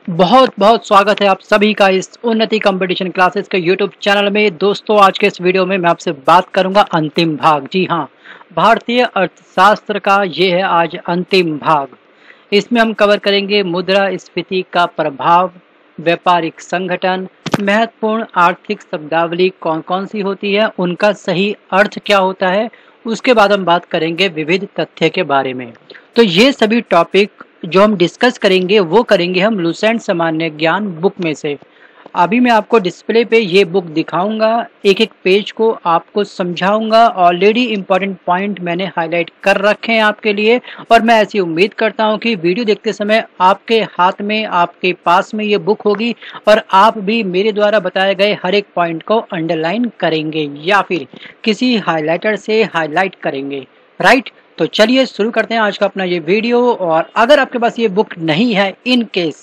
बहुत बहुत स्वागत है आप सभी का इस उन्नति कंपटीशन क्लासेस के यूट्यूब चैनल में। दोस्तों, आज के इस वीडियो में मैं आपसे बात करूंगा अंतिम भाग। जी हाँ, भारतीय अर्थशास्त्र का ये है आज अंतिम भाग। इसमें हम कवर करेंगे मुद्रास्फीति का प्रभाव, व्यापारिक संगठन, महत्वपूर्ण आर्थिक शब्दावली कौन कौन सी होती है, उनका सही अर्थ क्या होता है। उसके बाद हम बात करेंगे विविध तथ्य के बारे में। तो ये सभी टॉपिक जो हम डिस्कस करेंगे वो करेंगे हम लुसेंट सामान्य ज्ञान बुक में से। अभी मैं आपको डिस्प्ले पे ये बुक दिखाऊंगा, एक एक पेज को आपको समझाऊंगा। ऑलरेडी इंपॉर्टेंट पॉइंट मैंने हाईलाइट कर रखे हैं आपके लिए, और मैं ऐसी उम्मीद करता हूं कि वीडियो देखते समय आपके हाथ में, आपके पास में ये बुक होगी और आप भी मेरे द्वारा बताए गए हर एक पॉइंट को अंडरलाइन करेंगे या फिर किसी हाईलाइटर से हाईलाइट करेंगे। राइट, तो चलिए शुरू करते हैं आज का अपना ये वीडियो। और अगर आपके पास ये बुक नहीं है, इन केस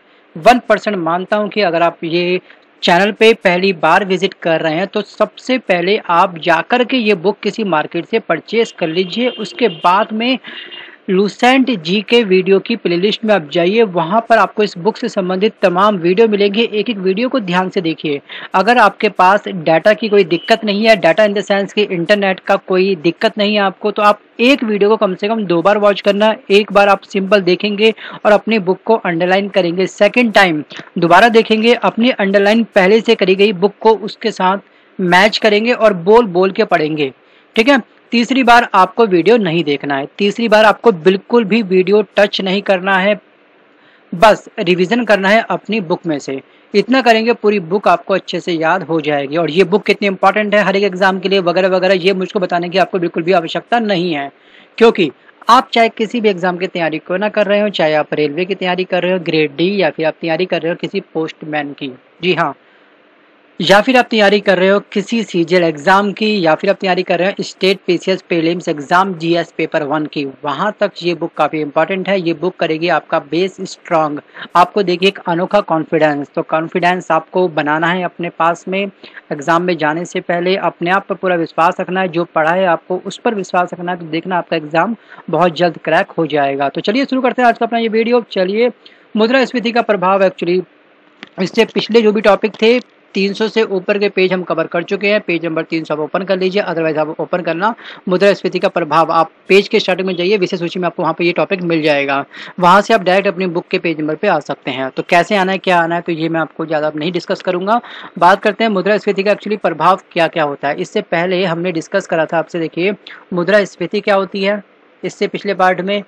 1% मानता हूं कि अगर आप ये चैनल पे पहली बार विजिट कर रहे हैं तो सबसे पहले आप जाकर के ये बुक किसी मार्केट से परचेज कर लीजिए। उसके बाद में लुसेंट जी के वीडियो की प्लेलिस्ट में आप जाइए, वहां पर आपको इस बुक से संबंधित तमाम वीडियो मिलेंगे। एक एक वीडियो को ध्यान से देखिए। अगर आपके पास डाटा की कोई दिक्कत नहीं है, डाटा इन द सेंस कि इंटरनेट का कोई दिक्कत नहीं है आपको, तो आप एक वीडियो को कम से कम 2 बार वॉच करना। एक बार आप सिंपल देखेंगे और अपनी बुक को अंडरलाइन करेंगे, सेकेंड टाइम दोबारा देखेंगे, अपनी अंडरलाइन पहले से करी गई बुक को उसके साथ मैच करेंगे और बोल बोल के पढ़ेंगे। ठीक है, तीसरी बार आपको वीडियो नहीं देखना है, तीसरी बार आपको बिल्कुल भी वीडियो टच नहीं करना है, बस रिवीजन करना है अपनी बुक में से। इतना करेंगे पूरी बुक आपको अच्छे से याद हो जाएगी। और ये बुक कितनी इंपॉर्टेंट है हर एक एग्जाम के लिए वगैरह वगैरह, ये मुझको बताने की आपको बिल्कुल भी आवश्यकता नहीं है, क्योंकि आप चाहे किसी भी एग्जाम की तैयारी क्यों ना कर रहे हो, चाहे आप रेलवे की तैयारी कर रहे हो ग्रेड डी, या फिर आप तैयारी कर रहे हो किसी पोस्टमैन की, जी हाँ, या फिर आप तैयारी कर रहे हो किसी सीजीएल एग्जाम की, या फिर आप तैयारी कर रहे हो state PCS prelims exam GS paper 1 की, वहां तक ये बुक काफी इंपॉर्टेंट है। ये बुक करेगी आपका बेस स्ट्रांग, आपको देखिए एक अनोखा कॉन्फिडेंस। तो कॉन्फिडेंस आपको बनाना है अपने पास में। एग्जाम में जाने से पहले अपने आप पर पूरा विश्वास रखना है, जो पढ़ा है आपको उस पर विश्वास रखना है, तो देखना आपका एग्जाम बहुत जल्द क्रैक हो जाएगा। तो चलिए शुरू करते हैं आज का अपना ये वीडियो। चलिए, मुद्रास्फीति का प्रभाव, एक्चुअली इससे पिछले जो भी टॉपिक थे 300 से ऊपर के पेज हम कवर कर चुके हैं। पेज नंबर 300 आप ओपन कर लीजिए, अदरवाइज आप ओपन करना मुद्रास्फीति का प्रभाव। आप पेज के स्टार्टिंग में जाइए, विषय सूची में आपको वहाँ पे ये टॉपिक मिल जाएगा। वहाँ से आप डायरेक्ट अपनी बुक के पेज नंबर पे आ सकते हैं। तो कैसे आना है, क्या आना है, तो ये मैं आपको ज़्यादा नहीं डिस्कस करूंगा। बात करते हैं मुद्रास्फीति का एक्चुअली प्रभाव क्या क्या होता है। इससे पहले हमने डिस्कस करा था आपसे, देखिए मुद्रास्फीति क्या होती है इससे पिछले पार्ट में,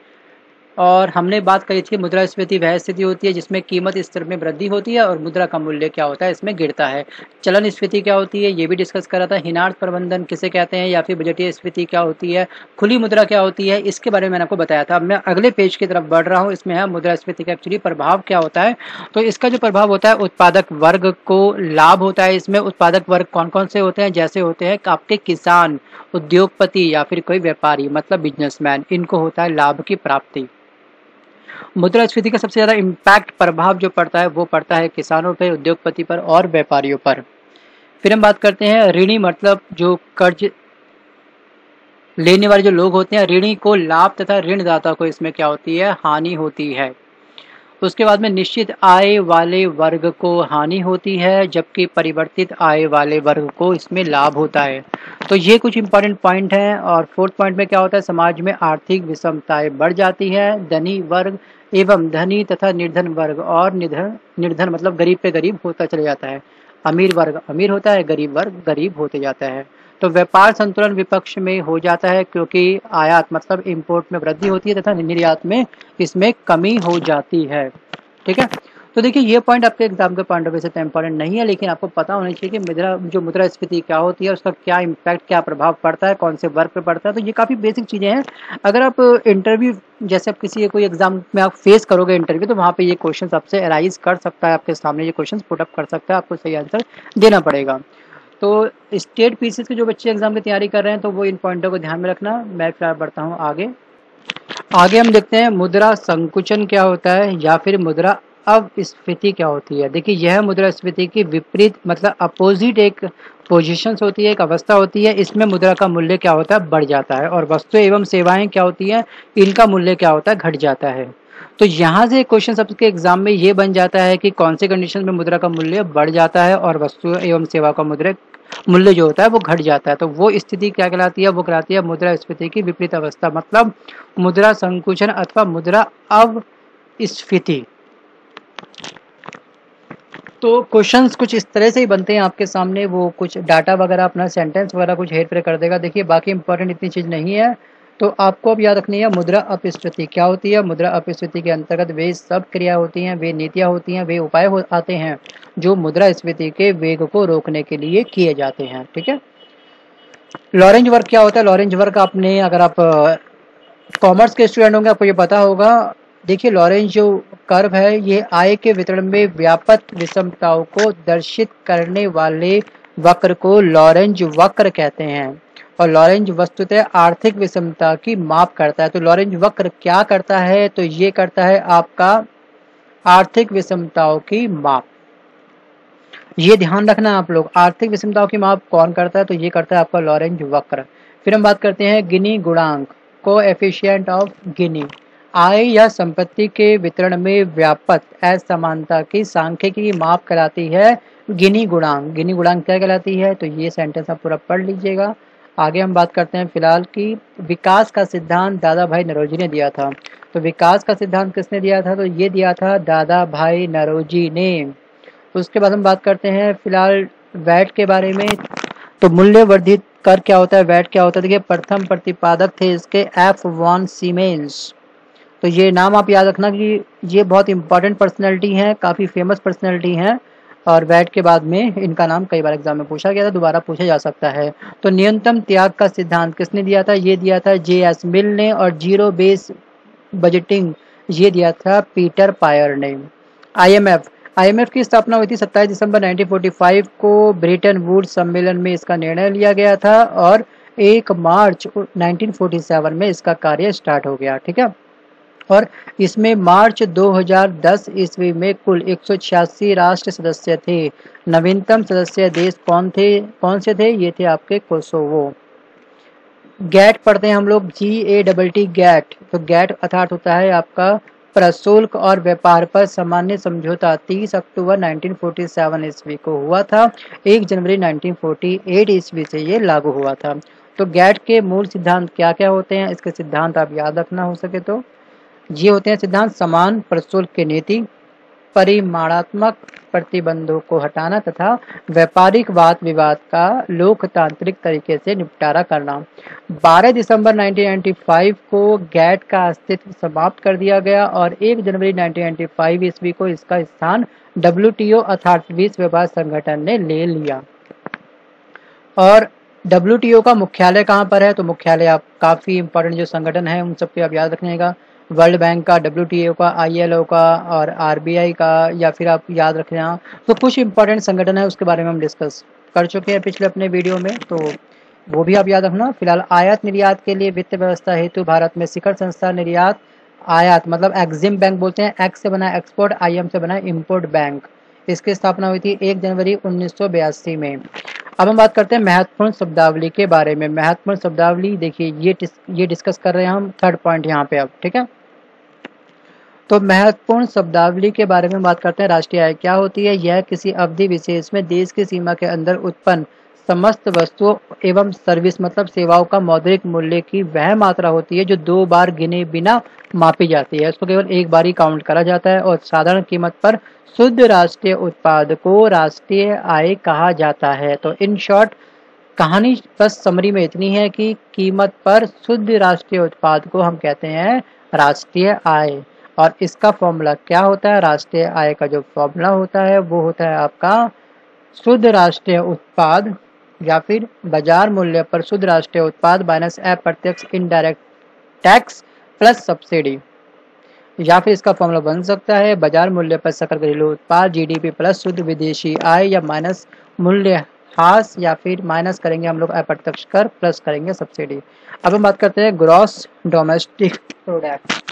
और हमने बात करी थी मुद्रास्फीति वह स्थिति होती है जिसमें कीमत स्तर में वृद्धि होती है और मुद्रा का मूल्य क्या होता है इसमें गिरता है। चलन स्फीति क्या होती है ये भी डिस्कस करा था। हिनार्थ प्रबंधन किसे कहते हैं, या फिर बजटीय स्फीति क्या होती है, खुली मुद्रा क्या होती है, इसके बारे में मैंने आपको बताया था। मैं अगले पेज की तरफ बढ़ रहा हूँ। इसमें है मुद्रास्फीति का एक्चुअली प्रभाव क्या होता है। तो इसका जो प्रभाव होता है, उत्पादक वर्ग को लाभ होता है। इसमें उत्पादक वर्ग कौन कौन से होते हैं, जैसे होते हैं आपके किसान, उद्योगपति या फिर कोई व्यापारी मतलब बिजनेसमैन, इनको होता है लाभ की प्राप्ति। मुद्रास्फीति का सबसे ज्यादा इम्पैक्ट प्रभाव जो पड़ता है वो पड़ता है किसानों पर, उद्योगपति पर और व्यापारियों पर। फिर हम बात करते हैं ऋणी, मतलब जो कर्ज लेने वाले जो लोग होते हैं, ऋणी को लाभ तथा ऋणदाता को इसमें क्या होती है, हानि होती है। उसके बाद में निश्चित आय वाले वर्ग को हानि होती है, जबकि परिवर्तित आय वाले वर्ग को इसमें लाभ होता है। तो ये कुछ इंपॉर्टेंट पॉइंट हैं। और फोर्थ पॉइंट में क्या होता है, समाज में आर्थिक विषमताएं बढ़ जाती है। धनी वर्ग एवं धनी तथा निर्धन वर्ग, और निर्धन मतलब गरीब पे गरीब होता चला जाता है। अमीर वर्ग अमीर होता है, गरीब वर्ग गरीब होते जाता है। तो व्यापार संतुलन विपक्ष में हो जाता है, क्योंकि आयात मतलब इंपोर्ट में वृद्धि होती है तथा निर्यात में इसमें कमी हो जाती है। ठीक है, तो देखिए ये पॉइंट आपके एग्जाम के पॉइंट ऑफ व्यू से तो इंपॉर्टेंट नहीं है, लेकिन आपको पता होना चाहिए कि मुद्रास्फीति क्या होती है, उसका क्या इम्पैक्ट, क्या प्रभाव पड़ता है, कौन से वर्ग पे पड़ता है। तो ये काफ़ी बेसिक चीज़ें हैं। अगर आप इंटरव्यू, जैसे आप किसी कोई एग्जाम में आप फेस करोगे इंटरव्यू, तो वहाँ पे ये क्वेश्चन आपसे अराइज कर सकता है, आपके सामने ये क्वेश्चन पुट अप कर सकता है, आपको सही आंसर देना पड़ेगा। तो स्टेट पीसीएस के जो बच्चे एग्जाम की तैयारी कर रहे हैं, तो वो इन पॉइंटों को ध्यान में रखना। मैं फिलहाल बढ़ता हूँ आगे। आगे हम देखते हैं मुद्रा संकुचन क्या होता है, या फिर मुद्रा अपस्फीति क्या होती है। देखिए यह मुद्रास्फीति की विपरीत मतलब अपोजिट एक पोजीशंस होती है, एक अवस्था होती है। इसमें मुद्रा का मूल्य क्या होता है, बढ़ जाता है, और वस्तु एवं सेवाएं क्या होती है, इनका मूल्य क्या होता है, घट जाता है। तो यहाँ से क्वेश्चन सबके एग्जाम में ये बन जाता है कि कौन से कंडीशन में मुद्रा का मूल्य बढ़ जाता है और वस्तु एवं सेवा का मुद्रा मूल्य जो होता है वो घट जाता है। तो वो स्थिति क्या कहलाती है? वो कहलाती है मुद्रास्फीति की विपरीत अवस्था, मतलब मुद्रा संकुचन अथवा मुद्रा अवस्फीति। तो क्वेश्चंस कुछ इस तरह से ही बनते हैं आपके सामने, वो कुछ डाटा वगैरह अपना सेंटेंस वगैरह कुछ हेर फेर कर देगा। देखिए बाकी इंपॉर्टेंट इतनी चीज़ नहीं है। तो आपको अब याद रखनी है मुद्रा अपस्फीति क्या होती है। मुद्रा अपस्फीति के अंतर्गत वे सब क्रिया होती हैं, वे नीतियाँ होती हैं, वे उपाय आते हैं जो मुद्रास्फीति के वेग को रोकने के लिए किए जाते हैं। ठीक है। लॉरेंज वर्क क्या होता है? लॉरेंज वर्क आपने, अगर आप कॉमर्स के स्टूडेंट होंगे आपको ये पता होगा। देखिए लॉरेंज जो कर्व है ये आय के वितरण में व्यापक विषमताओं को दर्शित करने वाले वक्र को लॉरेंज वक्र कहते हैं। और लॉरेंज वस्तुतः आर्थिक विषमता की माप करता है। तो लॉरेंज वक्र क्या करता है? तो ये करता है आपका आर्थिक विषमताओं की माप। ये ध्यान रखना आप लोग, आर्थिक विषमताओं की माप कौन करता है? तो ये करता है आपका लॉरेंज वक्र। फिर हम बात करते हैं गिनी गुणांक, कोएफिशिएंट ऑफ गिनी। आय या संपत्ति के वितरण में व्यापक असमानता की सांख्यिकी की माप कराती है गिनी गुणांक। गिनी गुणांक क्या कहलाती है? तो ये सेंटेंस आप पूरा पढ़ लीजिएगा। आगे हम बात करते हैं फिलहाल की विकास का सिद्धांत दादा भाई नौरोजी ने दिया था। तो विकास का सिद्धांत किसने दिया था? तो ये दिया था दादा भाई नौरोजी ने। उसके बाद हम बात करते हैं फिलहाल वैट के बारे में। तो मूल्य वर्धित कर क्या होता है? वैट क्या होता है? देखिए प्रथम प्रतिपादक थे इसके एफ वॉन सीमेंस। तो ये नाम आप याद रखना कि ये बहुत इंपॉर्टेंट पर्सनैलिटी हैं, काफ़ी फेमस पर्सनैलिटी हैं। और वैट के बाद में इनका नाम कई बार एग्जाम में पूछा गया था, दोबारा पूछा जा सकता है। तो न्यूनतम त्याग का सिद्धांत किसने दिया था? ये दिया था जे.एस. मिल ने। और जीरो बेस बजटिंग ये दिया था पीटर पायर ने। आईएमएफ की स्थापना हुई थी 27 दिसंबर 1945 को ब्रेटन वुड्स सम्मेलन में इसका निर्णय लिया गया था और 1 मार्च 1947 में इसका कार्य स्टार्ट हो गया। ठीक है। और इसमें मार्च 2010 ईस्वी में कुल 186 राष्ट्र सदस्य थे। नवीनतम सदस्य देश कौन से थे? ये थे आपके कोसोवो। गैट पढ़ते हैं हम लोग, GATT गैट। तो गैट अर्थात होता है आपका प्रशुल्क और व्यापार पर सामान्य समझौता। 30 अक्टूबर 1947 ईस्वी को हुआ था। 1 जनवरी 1948 ईस्वी से ये लागू हुआ था। तो गैट के मूल सिद्धांत क्या क्या होते हैं? इसके सिद्धांत आप याद रखना हो सके तो ये होते हैं सिद्धांत: समान प्रशुल्क की नीति, परिमाणात्मक प्रतिबंधों को हटाना तथा व्यापारिक वाद विवाद का लोकतांत्रिक तरीके से निपटारा करना। 12 दिसंबर 1995 को गैट का अस्तित्व समाप्त कर दिया गया और 1 जनवरी 1995 ईस्वी को इसका स्थान WTO अर्थात विश्व व्यापार संगठन ने ले लिया। और WTO का मुख्यालय कहाँ पर है? तो मुख्यालय आप काफ़ी इंपॉर्टेंट जो संगठन है उन सब पे आप याद रखिएगा। वर्ल्ड बैंक का, WTO का, ILO का और RBI का, या फिर आप याद रखना। तो कुछ इंपॉर्टेंट संगठन है उसके बारे में हम डिस्कस कर चुके हैं पिछले अपने वीडियो में, तो वो भी आप याद रखना। फिलहाल आयात निर्यात के लिए वित्त व्यवस्था हेतु भारत में शिखर संस्था निर्यात आयात मतलब एक्जिम बैंक बोलते हैं। एक्स से बना एक्सपोर्ट, IM से बना इम्पोर्ट बैंक। इसकी स्थापना हुई थी 1 जनवरी 1982 में। अब हम बात करते हैं महत्वपूर्ण शब्दावली के बारे में। महत्वपूर्ण शब्दावली देखिए ये डिस्कस कर रहे हैं हम, थर्ड पॉइंट यहाँ पे अब। ठीक है। तो महत्वपूर्ण शब्दावली के बारे में बात करते हैं। राष्ट्रीय आय क्या होती है? यह किसी अवधि विशेष में देश की सीमा के अंदर उत्पन्न समस्त वस्तुओं एवं सर्विस मतलब सेवाओं का मौद्रिक मूल्य की वह मात्रा होती है जो 2 बार गिने बिना मापी जाती है। इसको केवल एक बार ही काउंट करा जाता है और साधारण कीमत पर शुद्ध राष्ट्रीय उत्पाद को राष्ट्रीय आय कहा जाता है। तो इन शॉर्ट कहानी बस समरी में इतनी है कि कीमत पर शुद्ध राष्ट्रीय उत्पाद को हम कहते हैं राष्ट्रीय आय। और इसका फॉर्मूला क्या होता है? राष्ट्रीय आय का जो फॉर्मूला होता है वो होता है आपका शुद्ध राष्ट्रीय उत्पाद या फिर बाजार मूल्य पर शुद्ध राष्ट्रीय उत्पाद माइनस अप्रत्यक्ष इनडायरेक्ट टैक्स प्लस सब्सिडी। या फिर इसका फॉर्मूला बन सकता है बाजार मूल्य पर सकल घरेलू उत्पाद GDP प्लस शुद्ध विदेशी आय या माइनस मूल्य ह्रास या फिर माइनस करेंगे हम लोग अप्रत्यक्ष कर प्लस करेंगे सब्सिडी। अब हम बात करते हैं ग्रॉस डोमेस्टिक प्रोडक्ट।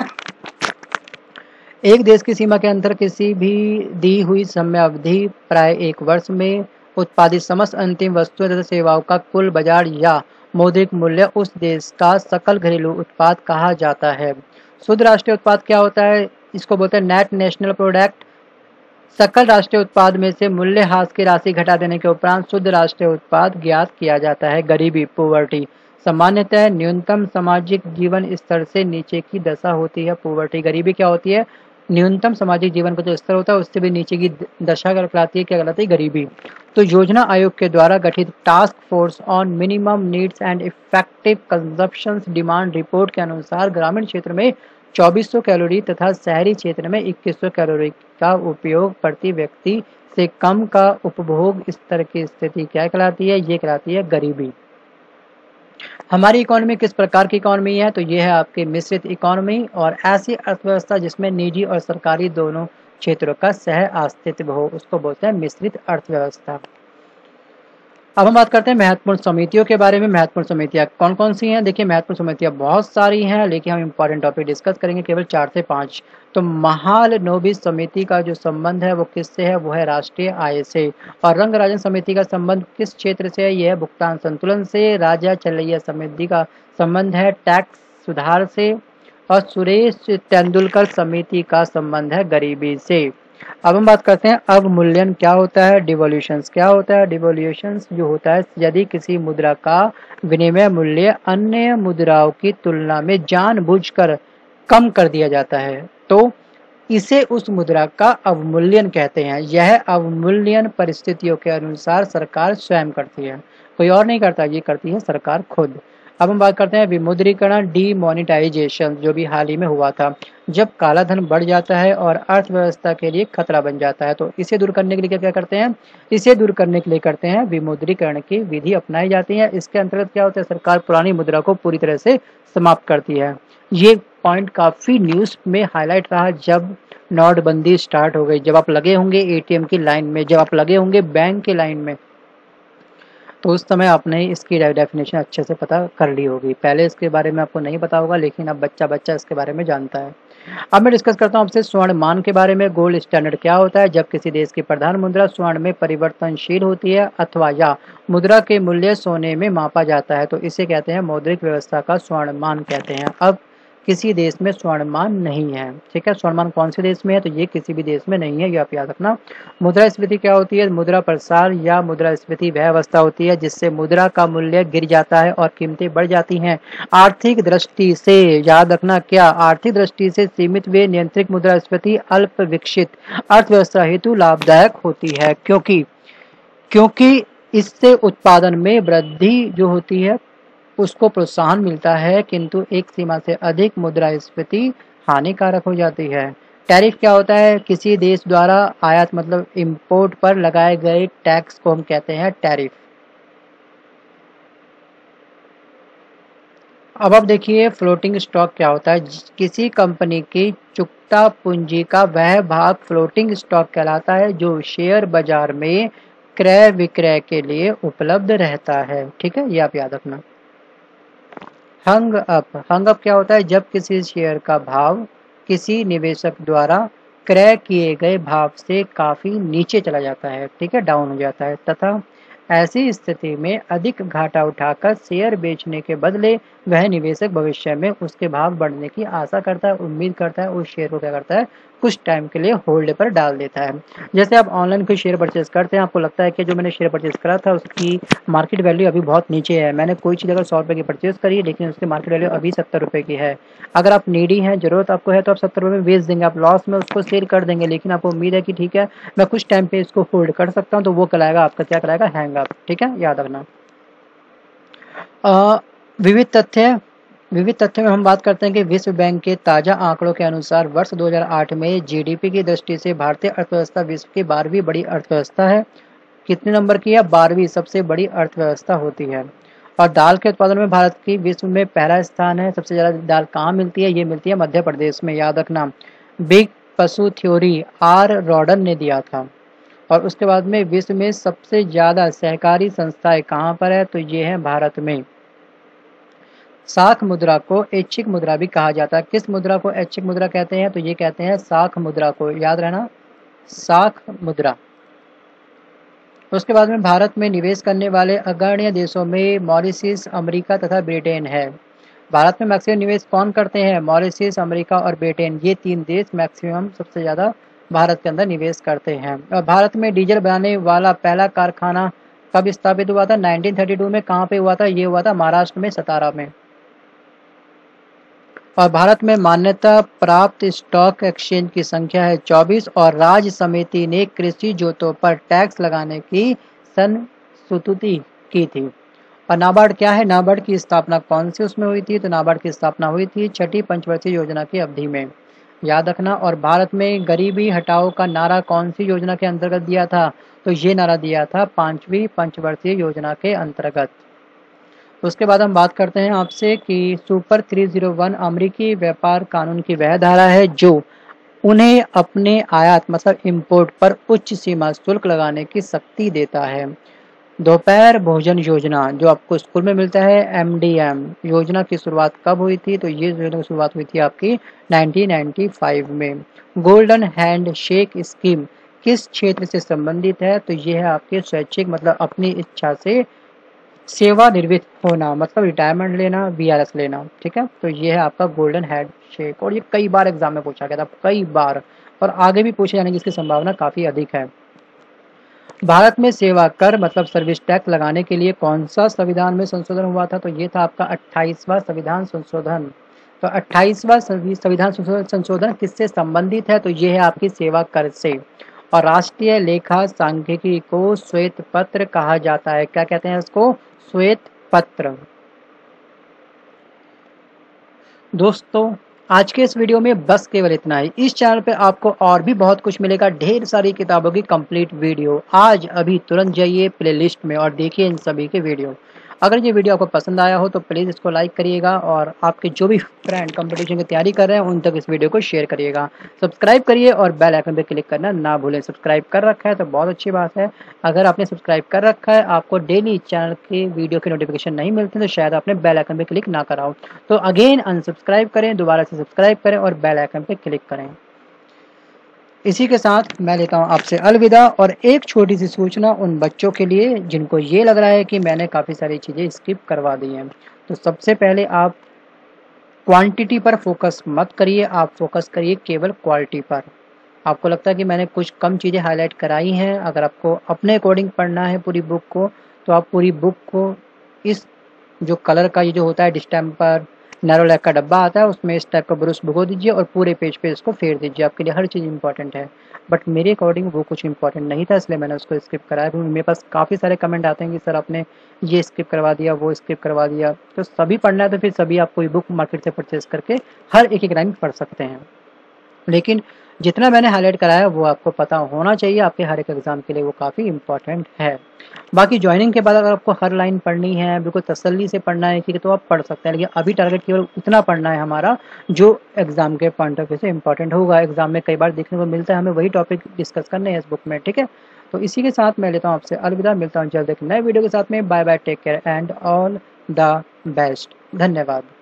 एक देश की सीमा के अंदर किसी भी दी हुई समय अवधि प्राय 1 वर्ष में उत्पादित समस्त अंतिम वस्तुओं तथा सेवाओं का कुल बाजार या मौद्रिक मूल्य उस देश का सकल घरेलू उत्पाद कहा जाता है। शुद्ध राष्ट्रीय उत्पाद क्या होता है? इसको बोलते हैं नेट नेशनल प्रोडक्ट। सकल राष्ट्रीय उत्पाद में से मूल्यह्रास की राशि घटा देने के उपरांत शुद्ध राष्ट्रीय उत्पाद ज्ञात किया जाता है। गरीबी, पोवर्टी, सामान्यतः न्यूनतम सामाजिक जीवन स्तर से नीचे की दशा होती है। पोवर्टी, गरीबी क्या होती है? न्यूनतम सामाजिक जीवन का जो स्तर होता है उससे भी नीचे की दशा कहलाती है। क्या कहलाती है? गरीबी। तो योजना आयोग के द्वारा गठित task force on minimum needs and effective consumption demand report के अनुसार ग्रामीण क्षेत्र में 2400 कैलोरी तथा शहरी क्षेत्र में 2100 कैलोरी का उपयोग प्रति व्यक्ति से कम का उपभोग स्तर की स्थिति क्या कहलाती है? ये कहलाती है गरीबी। हमारी इकोनॉमी किस प्रकार की इकोनॉमी है? तो ये है आपकी मिश्रित इकोनॉमी और ऐसी अर्थव्यवस्था जिसमें निजी और सरकारी दोनों क्षेत्रों का सह अस्तित्व हो, उसको बोलते हैं मिश्रित अर्थव्यवस्था। अब हम बात करते हैं महत्वपूर्ण समितियों के बारे में। महत्वपूर्ण समितियां कौन कौन सी हैं? देखिए महत्वपूर्ण समितियां बहुत सारी हैं, लेकिन हम इंपॉर्टेंट टॉपिक डिस्कस करेंगे केवल 4 से 5। तो महालनोबिस समिति का जो संबंध है वो किससे है? वो है राष्ट्रीय आय से। और रंगराजन समिति का संबंध किस क्षेत्र से है? यह है भुगतान संतुलन से। राजा चलैया समिति का संबंध है टैक्स सुधार से। और सुरेश तेंदुलकर समिति का संबंध है गरीबी से। अब हम बात करते हैं अवमूल्यन क्या होता है, डिवोल्यूशंस क्या होता है। डिवोल्यूशंस जो होता है यदि किसी मुद्रा का विनिमय मूल्य अन्य मुद्राओं की तुलना में जानबूझकर कम कर दिया जाता है तो इसे उस मुद्रा का अवमूल्यन कहते हैं। यह अवमूल्यन परिस्थितियों के अनुसार सरकार स्वयं करती है, कोई और नहीं करता, ये करती है सरकार खुद। अब हम बात करते हैं विमुद्रीकरण, डीमोनेटाइजेशन, जो भी हाल ही में हुआ था, जब काला धन बढ़ जाता है और अर्थव्यवस्था के लिए खतरा बन जाता है तो इसे दूर करने के लिए क्या करते हैं? इसे दूर करने के लिए करते हैं विमुद्रीकरण की विधि अपनाई जाती है। इसके अंतर्गत क्या होता है? सरकार पुरानी मुद्रा को पूरी तरह से समाप्त करती है। ये पॉइंट काफी न्यूज में हाईलाइट रहा जब नोटबंदी स्टार्ट हो गई, जब आप लगे होंगे एटीएम की लाइन में, जब आप लगे होंगे बैंक की लाइन में, तो उस समय आपने इसकी डेफिनेशन अच्छे से पता कर ली होगी। पहले इसके बारे में आपको नहीं पता होगा, लेकिन अब बच्चा बच्चा इसके बारे में जानता है। अब मैं डिस्कस करता हूँ आपसे स्वर्ण मान के बारे में। गोल्ड स्टैंडर्ड क्या होता है? जब किसी देश की प्रधान मुद्रा स्वर्ण में परिवर्तनशील होती है अथवा या मुद्रा के मूल्य सोने में मापा जाता है तो इसे कहते हैं मौद्रिक व्यवस्था का स्वर्ण मान कहते हैं। अब किसी देश में स्वर्णमान नहीं है, ठीक है। स्वर्णमान कौन से देश में है? तो ये किसी भी देश में नहीं है, ये आप याद रखना। मुद्रास्फीति क्या होती है? मुद्रा प्रसार या मुद्रास्फीति वह अवस्था होती है जिससे मुद्रा का मूल्य गिर जाता है और कीमतें बढ़ जाती हैं। आर्थिक दृष्टि से याद रखना, क्या? आर्थिक दृष्टि से सीमित व नियंत्रित मुद्रास्फीति अल्प विकसित अर्थव्यवस्था हेतु लाभदायक होती है, क्योंकि इससे उत्पादन में वृद्धि जो होती है उसको प्रोत्साहन मिलता है, किंतु एक सीमा से अधिक मुद्रास्फीति हानिकारक हो जाती है। टैरिफ क्या होता है? किसी देश द्वारा आयात मतलब इंपोर्ट पर लगाए गए टैक्स को हम कहते हैं टैरिफ। अब आप देखिए फ्लोटिंग स्टॉक क्या होता है? किसी कंपनी की चुकता पूंजी का वह भाग फ्लोटिंग स्टॉक कहलाता है जो शेयर बाजार में क्रय विक्रय के लिए उपलब्ध रहता है, ठीक है, ये आप याद रखना। हंग अप क्या होता है? जब किसी शेयर का भाव किसी निवेशक द्वारा क्रय किए गए भाव से काफी नीचे चला जाता है, ठीक है, डाउन हो जाता है, तथा ऐसी स्थिति में अधिक घाटा उठाकर शेयर बेचने के बदले वह निवेशक भविष्य में उसके भाव बढ़ने की आशा करता है, उम्मीद करता है, उस शेयर को क्या करता है? कुछ टाइम के लिए होल्ड पर डाल देता है। जैसे आप ऑनलाइन कोई शेयर परचेज करते हैं, आपको लगता है कि जो मैंने शेयर परचेज करा था उसकी मार्केट वैल्यू अभी बहुत नीचे है, मैंने कोई चीज़ अगर 100 रुपये की परचेज करी है लेकिन उसकी मार्केट वैल्यू अभी 70 रुपये की है। अगर आप नीडी हैं, जरूरत आपको है, तो आप 70 रुपये में बेच देंगे, आप लॉस में उसको सेल कर देंगे, लेकिन आपको उम्मीद है कि ठीक है मैं कुछ टाइम पे इसको होल्ड कर सकता हूँ, तो वो कहलाएगा आपका क्या कहलाएगा? हैंग अप, ठीक है, याद रखना। विविध तथ्य में हम बात करते हैं कि विश्व बैंक के ताज़ा आंकड़ों के अनुसार वर्ष 2008 में जीडीपी की दृष्टि से भारतीय अर्थव्यवस्था विश्व की 12वीं बड़ी अर्थव्यवस्था है। कितने नंबर की है? 12वीं सबसे बड़ी अर्थव्यवस्था होती है। और दाल के उत्पादन में भारत की विश्व में पहला स्थान है। सबसे ज़्यादा दाल कहाँ मिलती है? ये मिलती है मध्य प्रदेश में, याद रखना। बिग पशु थ्योरी आर रॉडन ने दिया था। और उसके बाद में विश्व में सबसे ज़्यादा सहकारी संस्थाएं कहाँ पर है? तो ये है भारत में। साख मुद्रा को ऐच्छिक मुद्रा भी कहा जाता है। किस मुद्रा को ऐच्छिक मुद्रा कहते हैं? तो ये कहते हैं साख मुद्रा को, याद रहना, साख मुद्रा। उसके बाद में भारत में निवेश करने वाले अग्रणी देशों में मॉरिशस, अमेरिका तथा ब्रिटेन है। भारत में मैक्सिमम निवेश कौन करते हैं? मॉरिशस, अमेरिका और ब्रिटेन, ये 3 देश मैक्सिमम सबसे ज़्यादा भारत के अंदर निवेश करते हैं। और भारत में डीजल बनाने वाला पहला कारखाना कब स्थापित हुआ था? 1932 में। कहाँ पे हुआ था? ये हुआ था महाराष्ट्र में, सतारा में। और भारत में मान्यता प्राप्त स्टॉक एक्सचेंज की संख्या है 24 और राज्य समिति ने कृषि जोतों पर टैक्स लगाने की संस्तुति की थी। और नाबार्ड क्या है? नाबार्ड की स्थापना कौन सी उसमें हुई थी? तो नाबार्ड की स्थापना हुई थी 6ठी पंचवर्षीय योजना की अवधि में, याद रखना। और भारत में गरीबी हटाओ का नारा कौन सी योजना के अंतर्गत दिया था? तो ये नारा दिया था 5वीं पंचवर्षीय योजना के अंतर्गत। उसके बाद हम बात करते हैं आपसे कि सुपर 301 अमेरिकी व्यापार कानून की वह धारा है जो उन्हें अपने आयात मतलब इंपोर्ट पर उच्च सीमा शुल्क लगाने की शक्ति देता है। दोपहर भोजन योजना जो आपको स्कूल में मिलता है, एमडीएम योजना की शुरुआत कब हुई थी? तो ये योजना की शुरुआत हुई थी आपकी 1995 में। गोल्डन हैंड शेक स्कीम किस क्षेत्र से संबंधित है? तो ये है आपके स्वैच्छिक मतलब अपनी इच्छा से सेवानिवृत्त होना, मतलब रिटायरमेंट लेना, वीआरएस लेना, ठीक है। तो ये है आपका गोल्डन हैंड शेक और ये कई बार एग्जाम में पूछा गया था, कई बार, और आगे भी पूछे जाने की इसकी संभावना काफ़ी अधिक है। भारत में सेवा कर मतलब सर्विस टैक्स लगाने के लिए कौन सा संविधान में संशोधन हुआ था? तो ये था आपका 28वां संविधान संशोधन। तो 28वां संविधान संशोधन किससे संबंधित है? तो ये है आपकी सेवा कर से। और राष्ट्रीय लेखा सांख्यिकी को श्वेत पत्र कहा जाता है। क्या कहते हैं इसको? श्वेत पत्र। दोस्तों आज के इस वीडियो में बस केवल इतना ही। इस चैनल पे आपको और भी बहुत कुछ मिलेगा, ढेर सारी किताबों की कंप्लीट वीडियो। आज अभी तुरंत जाइए प्लेलिस्ट में और देखिए इन सभी के वीडियो। अगर ये वीडियो आपको पसंद आया हो तो प्लीज़ इसको लाइक करिएगा और आपके जो भी फ्रेंड कंपटीशन की तैयारी कर रहे हैं उन तक इस वीडियो को शेयर करिएगा। सब्सक्राइब करिए और बेल आइकन पर क्लिक करना ना भूलें। सब्सक्राइब कर रखा है तो बहुत अच्छी बात है। अगर आपने सब्सक्राइब कर रखा है, आपको डेली चैनल के वीडियो की नोटिफिकेशन नहीं मिलती तो शायद आपने बेल आइकन पर क्लिक ना करा हो। तो अगेन अनसब्सक्राइब करें, दोबारा से सब्सक्राइब करें और बेल आइकन पर क्लिक करें। इसी के साथ मैं लेता हूँ आपसे अलविदा। और एक छोटी सी सूचना उन बच्चों के लिए जिनको ये लग रहा है कि मैंने काफ़ी सारी चीज़ें स्किप करवा दी हैं। तो सबसे पहले आप क्वांटिटी पर फोकस मत करिए, आप फोकस करिए केवल क्वालिटी पर। आपको लगता है कि मैंने कुछ कम चीज़ें हाईलाइट कराई हैं, अगर आपको अपने अकॉर्डिंग पढ़ना है पूरी बुक को तो आप पूरी बुक को इस जो कलर का ये जो होता है डिस्टेम्पर नैरो लैक का डब्बा आता है उसमें इस टाइप का ब्रश भिगो दीजिए और पूरे पेज पे इसको फेर दीजिए। आपके लिए हर चीज़ इंपॉर्टेंट है, बट मेरे अकॉर्डिंग वो कुछ इंपॉर्टेंट नहीं था इसलिए मैंने उसको स्किप कराया। क्योंकि मेरे पास काफ़ी सारे कमेंट आते हैं कि सर आपने ये स्किप करवा दिया, वो स्किप करवा दिया। तो सभी पढ़ना है तो फिर सभी आप कोई बुक मार्केट से परचेज करके हर एक लाइन पढ़ सकते हैं, लेकिन जितना मैंने हाईलाइट कराया वो आपको पता होना चाहिए, आपके हर एक एग्ज़ाम के लिए वो काफ़ी इंपॉर्टेंट है। बाकी ज्वाइनिंग के बाद अगर आपको हर लाइन पढ़नी है, बिल्कुल तसल्ली से पढ़ना है कि तो आप पढ़ सकते हैं, लेकिन अभी टारगेट केवल उतना पढ़ना है हमारा जो एग्ज़ाम के पॉइंट ऑफ व्यू से इंपॉर्टेंट होगा। एग्ज़ाम में कई बार देखने को मिलता है, हमें वही टॉपिक डिस्कस करने हैं इस बुक में, ठीक है। तो इसी के साथ मैं लेता हूँ आपसे अलविदा, मिलता हूँ जल्द एक नए वीडियो के साथ में। Bye bye, take care and all the best. धन्यवाद।